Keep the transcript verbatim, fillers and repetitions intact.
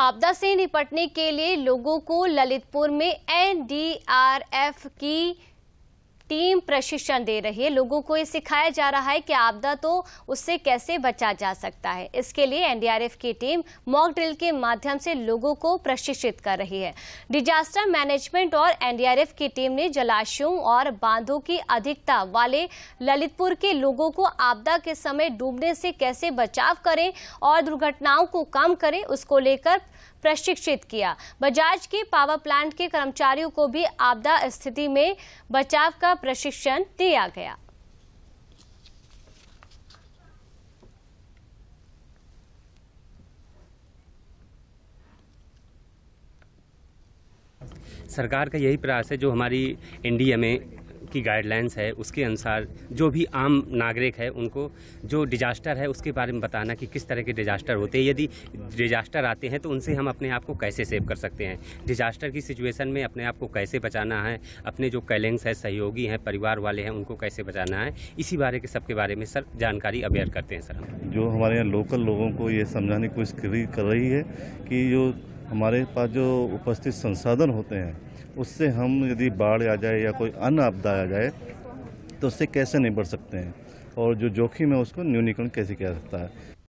आपदा से निपटने के लिए लोगों को ललितपुर में एन डी आर एफ की टीम प्रशिक्षण दे रही है। लोगों को ये सिखाया जा रहा है कि आपदा तो उससे कैसे बचा जा सकता है। इसके लिए एन डी आर एफ की टीम मॉक ड्रिल के माध्यम से लोगों को प्रशिक्षित कर रही है। डिजास्टर मैनेजमेंट और एन डी आर एफ की टीम ने जलाशयों और बांधों की अधिकता वाले ललितपुर के लोगों को आपदा के समय डूबने से कैसे बचाव करें और दुर्घटनाओं को कम करें, उसको लेकर प्रशिक्षित किया। बजाज के पावर प्लांट के कर्मचारियों को भी आपदा स्थिति में बचाव का प्रशिक्षण दिया गया। सरकार का यही प्रयास है, जो हमारी एन डी एम ए की गाइडलाइंस है उसके अनुसार जो भी आम नागरिक है उनको जो डिजास्टर है उसके बारे में बताना कि किस तरह के डिजास्टर होते हैं, यदि डिजास्टर आते हैं तो उनसे हम अपने आप को कैसे सेव कर सकते हैं, डिजास्टर की सिचुएशन में अपने आप को कैसे बचाना है, अपने जो कलीग्स हैं, सहयोगी हैं, परिवार वाले हैं, उनको कैसे बचाना है, इसी बारे के सबके बारे में सर जानकारी अवेयर करते हैं। सर हम जो हमारे यहाँ लोकल लोगों को ये समझाने की कोशिश कर रही है कि जो हमारे पास जो उपस्थित संसाधन होते हैं उससे हम यदि बाढ़ आ जाए या कोई अन्य आपदा आ जाए तो उससे कैसे निपट सकते हैं और जो जोखिम है उसको न्यूनीकरण कैसे किया जा सकता है।